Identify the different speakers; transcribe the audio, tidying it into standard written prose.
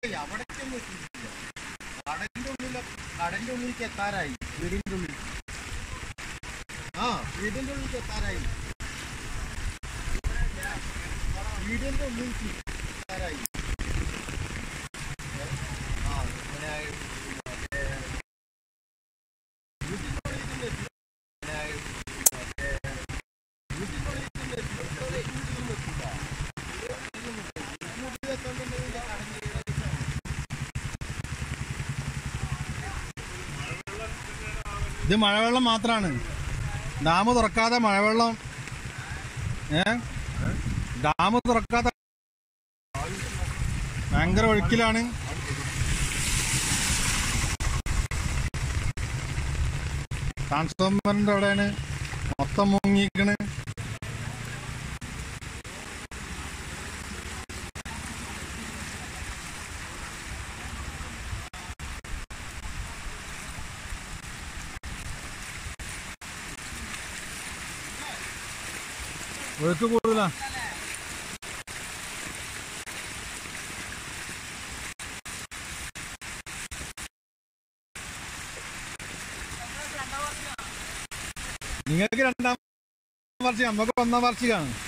Speaker 1: അവിടേക്കൊന്നും എത്തിയിട്ടില്ല. കടലിന്റെ ഉള്ളിലേക്ക് എത്താറായി. വീടിന്റെ ഉള്ളിൽ വീടിന്റെ ഉള്ളിലേക്ക് എത്താറായി. വീടിന്റെ ഉള്ളിലേക്ക് എത്താറായി. ഇത് മഴവെള്ളം മാത്രമാണ്. ഡാം തുറക്കാതെ മഴവെള്ളം ഡാം തുറക്കാതെ ഭയങ്കര ഒഴുക്കിലാണ്. ട്രാൻസ്ഫോമറിന്റെ അവിടെയാണ് മൊത്തം മുങ്ങിക്കണ്. ഒഴുക്ക് കൂടുതലാ. നിങ്ങൾക്ക് രണ്ടാം വാർഷികം, നമുക്ക് ഒന്നാം വാർഷികമാണ്.